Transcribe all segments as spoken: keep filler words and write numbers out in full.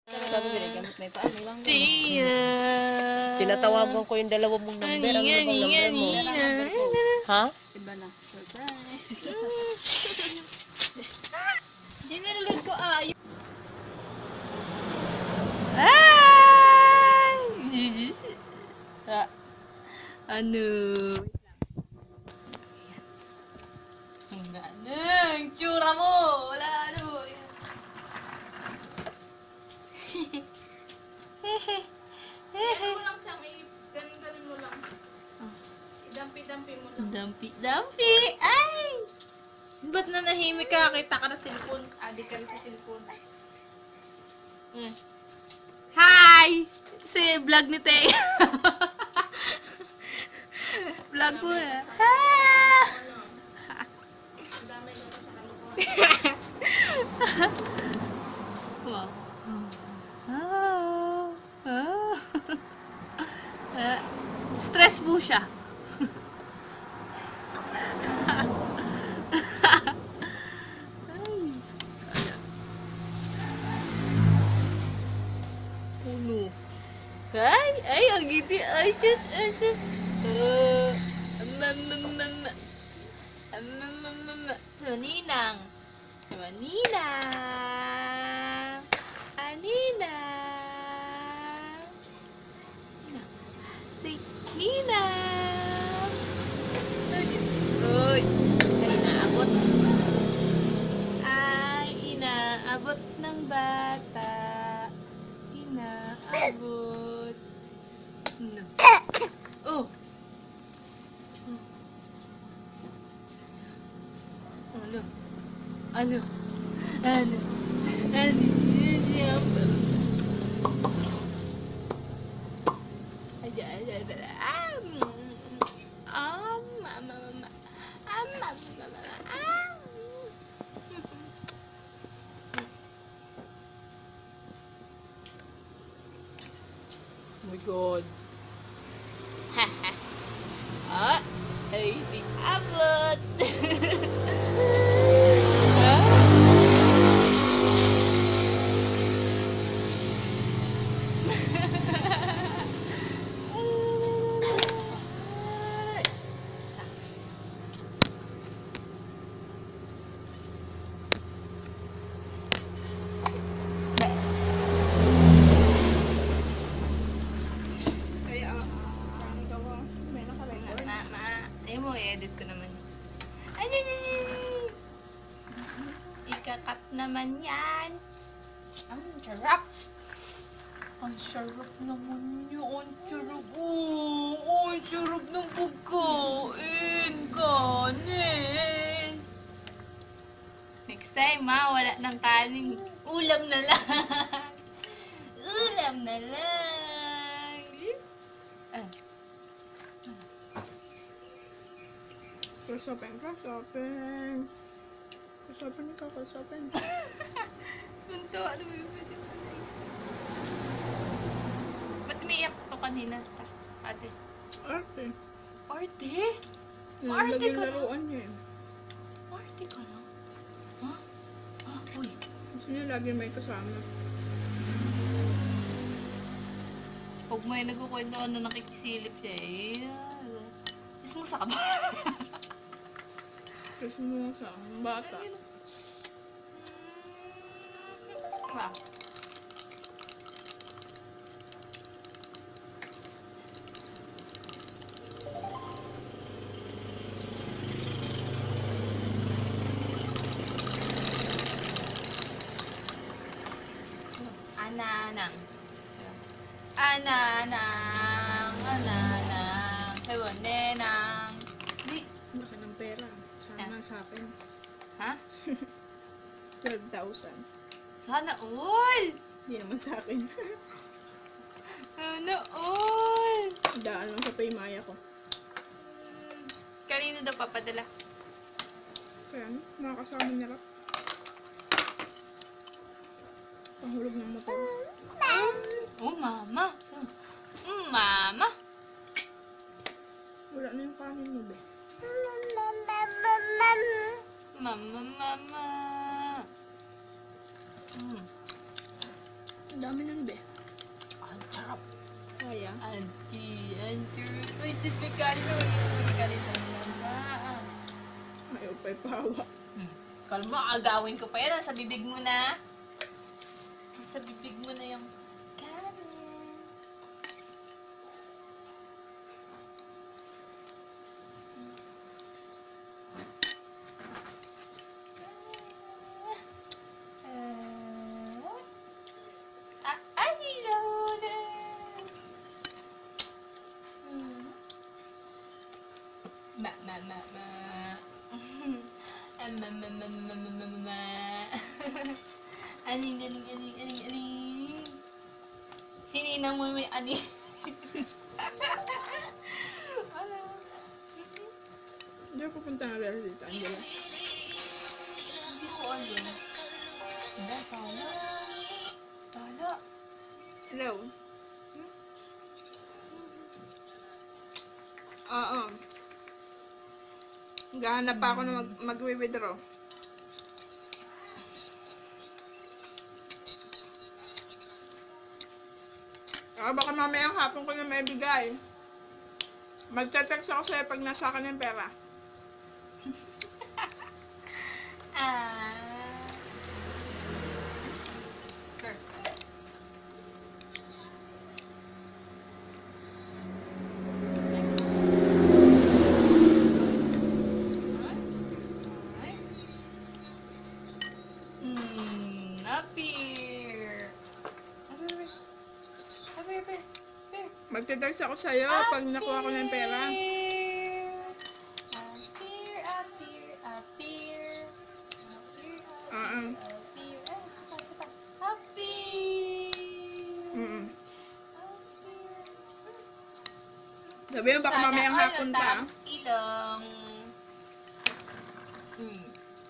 Sabi ko, gamit na ito. Ano lang mo? Tia. Tinatawagan ko yung dalawa mong number. Ano bang number mo? Ha? Iba na. Surprise. Dinalagod ko ayun. Ay! Jijis. Ah. Ano? Ang ano? Ang tsura mo! Wala ano. Ano mo lang siyang i-ganun-ganun mo lang. Idampi-dampi mo lang. Dampi, dampi! Ay! Ba't na nahimik ka? Kita ka na cellphone. Adik ka rin sa cellphone. Mm. Hi! Si vlog ni Tay. Vlog ko eh. Ah! Ano? Ang dami ko pa sa kalukuhan. Wow. Ah. Ah. Ah. Stress po siya. Ay. Puno. Ay, ay, ang giti. Ay, shit, ay, shit. Uh, mama, mama. Mama, mama. So, Ninang. So, Ninang. Ah, Ninang. Ninang. Say, Ninang. Ay, uy. Ay, inaabot. Ay, inaabot ng bata. Inaabot. No. Oh. Ano? Ano? Ano? Ano? Aja, aja, aja. Ah, mama, mama. Ah, mama, mama. Ah. Oh my God. Ah, ay, di abot. Ah? Kaya, ano daw ah, may naka-record. Ma, ma, ayun mo, i-edit ko naman. Ay, ay, ay, ay. Ikakat naman yan. Ang sarap. Ang sarap naman yun. Ang sarap. Oh, ang sarap ng pagkain. Kanin. Next time, ma, wala ng kanin. Ulam na lang. Ulam na lang. Ah. Press open, press open. Press open ikaw, press open. Punto, ano ba yung pwede pa guys? Ba't umiiyak to kanina? Ta, ate. Arte. Arte? Nalaglag Arte yung ka laruan niya eh. Arte ka na? Ha? Ah, uy. Gusto niya lagi may kasama. Huwag mo yung nagkukwento na nakikisilip siya eh. Chismosa ka ba? Kasi mo sa bata. Wow. Ananang. Ananang. Ananang. Ewan, nenang. Di. Laki ng pera. Sana sa akin. Ha? twelve thousand. Sana all! Hindi naman sa akin. Sana all! Daan lang sa Paymaya ko. Hmm, kanino daw papadala? Kaya ano, mga kasama niya lang. Pahulog ng motor. Oh, mama. Mm, mama. Wala na yung kanin mo, be. Mama, mama. Mm. Ang dami nun, be. Ang sarap. Kaya? Auntie, auntie. Uy, sis, may kanin na. May kanin na naman. May upay pawa. Hmm. Kalma, agawin ko pa yan. Sa bibig mo na. Sa bibig mo na yung kanin. Ah, ay, Lola. Hmm. Ma, ma, ma, ma. Ah, ma, ma, ma, ma, ma, ma, ma. Aning, aning, aning, aning, aning. Sininang mo may aning. Ano? Hindi ako pupunta ng rest dito, Angela. Hindi ko alam. Hindi, tala. Tala. Hello? Oo. Gahanap pa ako na mag mag-withdraw. Ah, baka mamayang hapon ko na may bigay. Magte-text ako sa'yo pag nasa akin yung pera. Ah. Sure. Hmm, appear. Appear, appear, appear. Magte-text ako sa'yo pag nakuha ko na yung pera. Appear, appear, appear. Appear, Oo. appear. Ah, sapa, sapa. Appear. Mm. Appear. Sabi mo baka mamayang hapon pa. Tapos ilong. Hmm.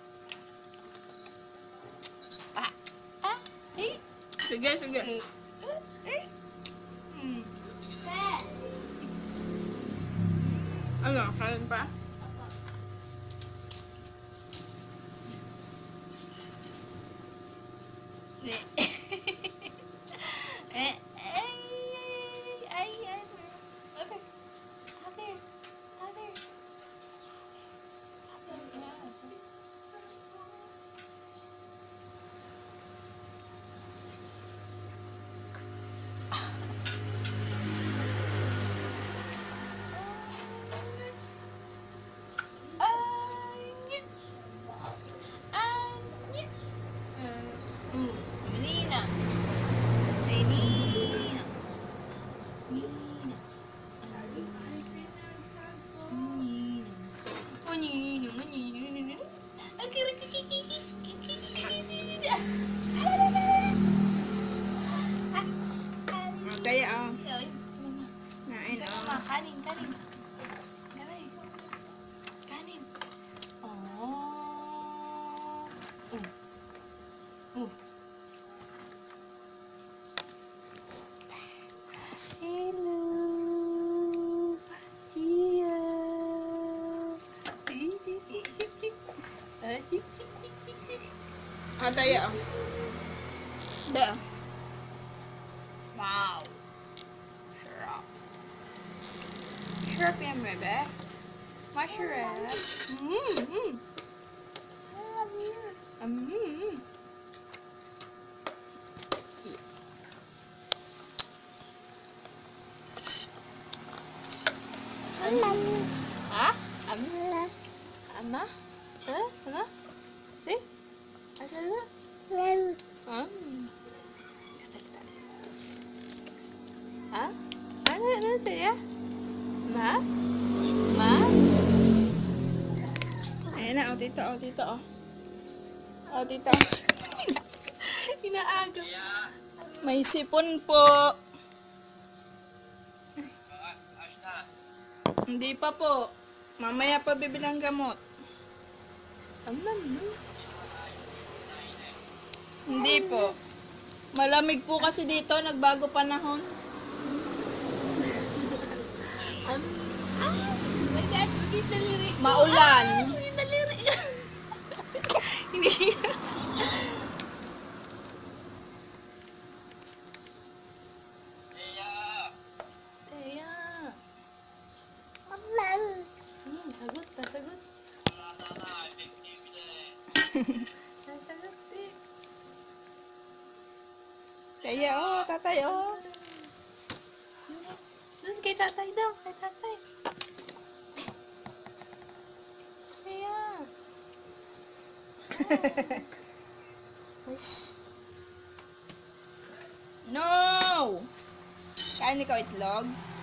Ah, ah, eh, Sige, sige. eh, eh. Hmm. Ano, kalan pa? Eh, eh, ay, ay, ay, okay. Other, other. Other, yeah. Anya. Anya. Mm, mm, Nina. Ay, Nina. Nina. Nina. Oh, Nina, oh, Nina, Nina. Ang kira- Ah, ah, Kaya, oh. ay, mama. Nain, Mama, oh. kanin, kanin. Kanin. Kanin. Oh. Uh. Uh. Hello. Chia. Chik, chik, chik, chik, chik. Ah, chik, chik, chik, chik, chik. Ah, kaya, oh. Da. Wow. Sarap. Sarap yan, bebe. Masarap. Mmm, mmm. Mmm. Ha? Ama? Ama? Ha? Ama? Si? Asa na? Ha? Ha? Ano? Ano sa'yo? Ma? Ma? Ayan na, oh, dito, oh, dito, oh. Oh, dito. Inaagaw. May sipon po. Hindi pa po. Mamaya pa bibilang gamot. Ama mo? Hindi po. Malamig po kasi dito, nagbago panahon. Um, ah! Magdad, bakit nalirik ko? Maulan. Ah, bakit nalirik ko? Hindi. Masarap eh. Kaya, oh, tatay, oh. Doon kay tatay daw, kay tatay. Kaya. No! Kain ikaw itlog?